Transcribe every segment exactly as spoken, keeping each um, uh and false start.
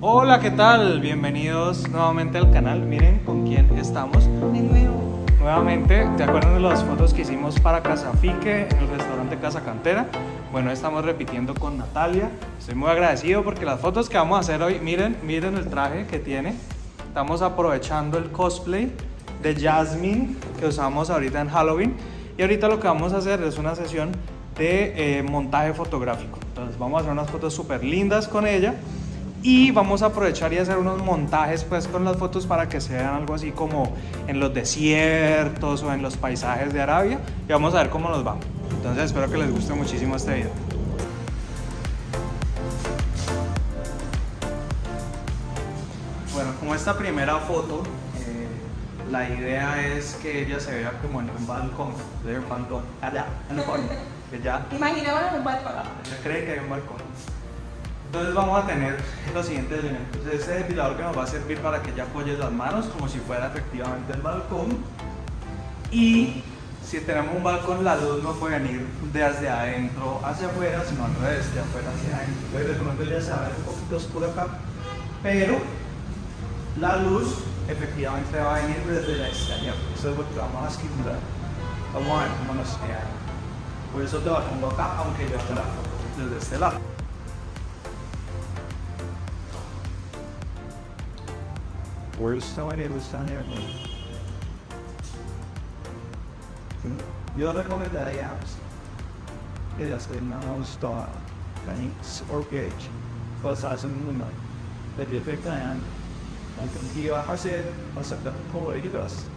Hola, ¿qué tal? Bienvenidos nuevamente al canal. Miren con quién estamos. De nuevo. Nuevamente, ¿te acuerdas de las fotos que hicimos para Casa Fique, en el restaurante Casa Cantera? Bueno, estamos repitiendo con Natalia. Estoy muy agradecido porque las fotos que vamos a hacer hoy, miren, miren el traje que tiene. Estamos aprovechando el cosplay de Jasmine que usamos ahorita en Halloween. Y ahorita lo que vamos a hacer es una sesión de eh, montaje fotográfico. Entonces vamos a hacer unas fotos súper lindas con ella. Y vamos a aprovechar y hacer unos montajes pues con las fotos para que se vean algo así como en los desiertos o en los paisajes de Arabia. Y vamos a ver cómo nos va. Entonces espero que les guste muchísimo este video. Bueno, como esta primera foto, eh, la idea es que ella se vea como en un balcón. De un balcón, allá, en el fondo. Que ya, Imaginémonos un balcón. ella cree que hay un balcón. Entonces vamos a tener los siguientes elementos. Este depilador que nos va a servir para que ella apoye las manos como si fuera efectivamente el balcón. Y si tenemos un balcón, la luz no puede venir desde adentro hacia afuera, sino al revés, de afuera hacia adentro. Entonces de pronto ya se va a ver un poquito oscuro acá, pero la luz efectivamente va a venir desde la exterior. Eso es lo que vamos a esquivar. Vamos a ver cómo nos queda. Por eso te lo pongo acá, aunque yo te la foto desde este lado. Yo recomendaría que las tenemos todas, tanks or gauge, cosas muy mal. De defecto en la cantidad de hacer, hasta que puedo ayudas.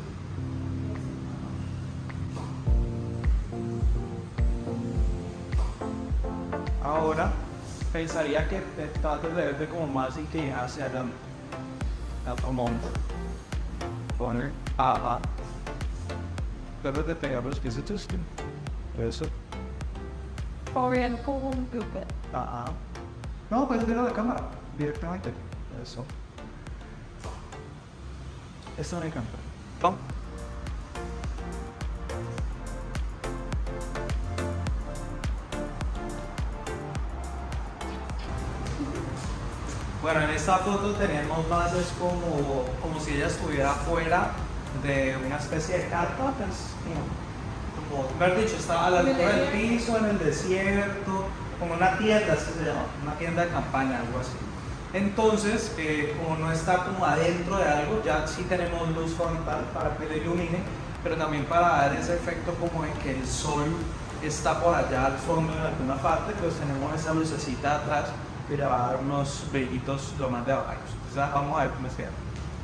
Ahora pensaría que trates de verte como más inclinada hacia el momento. Poner ajá. Pero te pegamos que se te esté. Eso. Pobre como un pupe. Ajá. No, puedes ver la cámara directamente. Eso. Eso me encanta. ¿Tom? Bueno, en esta foto tenemos bases como, como si ella estuviera fuera de una especie de carpa, pues, como, como haber dicho, estaba a la altura del piso, en el desierto, como una tienda, así se llama, una tienda de campaña, algo así. Entonces, eh, como no está como adentro de algo, ya sí tenemos luz frontal para que le ilumine, pero también para dar ese efecto como de que el sol está por allá al fondo en alguna parte, pues tenemos esa lucecita atrás que le va a dar unos brillitos lo más de abajo. Entonces vamos a ver cómo se queda.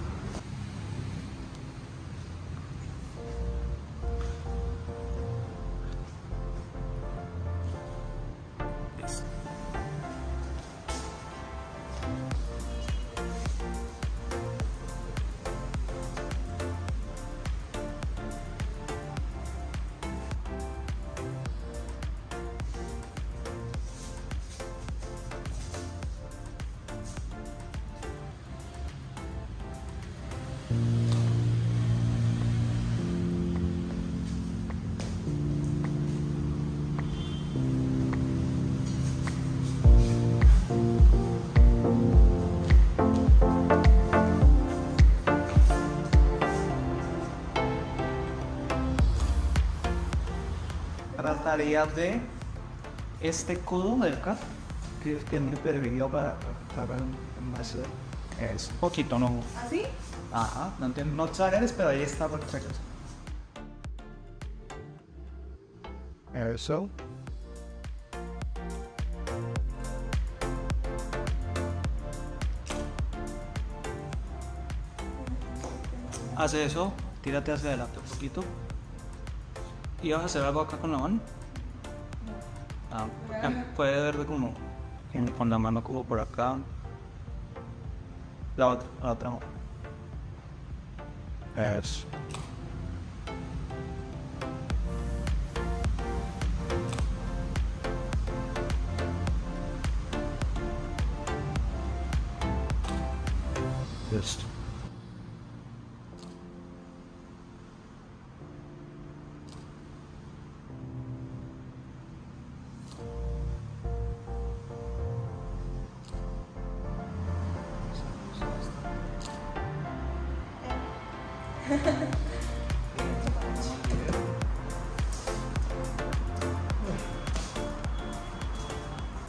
Trataría de este codo de acá, que es que me permitió para para más es poquito, no. ¿Así? Ajá, no entiendo, no sabes, pero ahí está perfecto. Eso. Haz eso, tírate hacia adelante un poquito. ¿Y vas a hacer algo acá con la mano? Ah, puede ver como con la mano como por acá. La otra, la otra mano. Eso. Listo.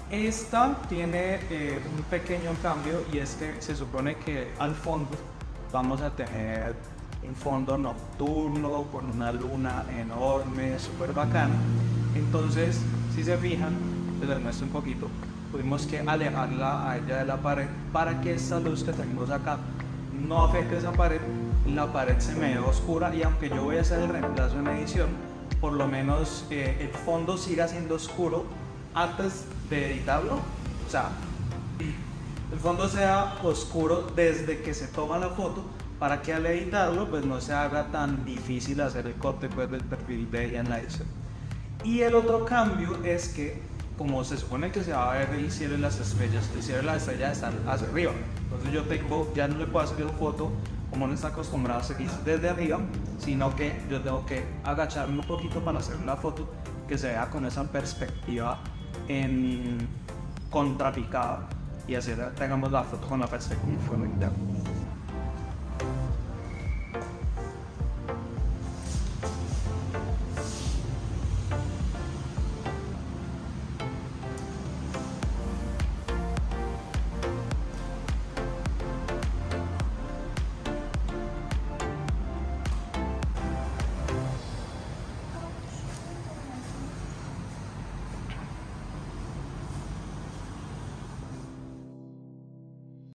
Esta tiene eh, un pequeño cambio y es que se supone que al fondo vamos a tener un fondo nocturno con una luna enorme, súper bacana. Entonces, si se fijan, les muestro un poquito, tuvimos que alejarla a ella de la pared para que esta luz que tenemos acá no afecte esa pared. La pared se me ve oscura y aunque yo voy a hacer el reemplazo en edición, por lo menos eh, el fondo siga siendo oscuro antes de editarlo. O sea, el fondo sea oscuro desde que se toma la foto para que al editarlo pues no se haga tan difícil hacer el corte pues, del perfil de ella en la edición. Y el otro cambio es que como se supone que se va a ver el cielo y las estrellas, el cielo y las estrellas están hacia arriba, entonces yo tengo, ya no le puedo hacer la foto como no está acostumbrado a seguir desde arriba, sino que yo tengo que agacharme un poquito para hacer la foto que se vea con esa perspectiva en contrapicada y así tengamos la foto con la perspectiva correcta.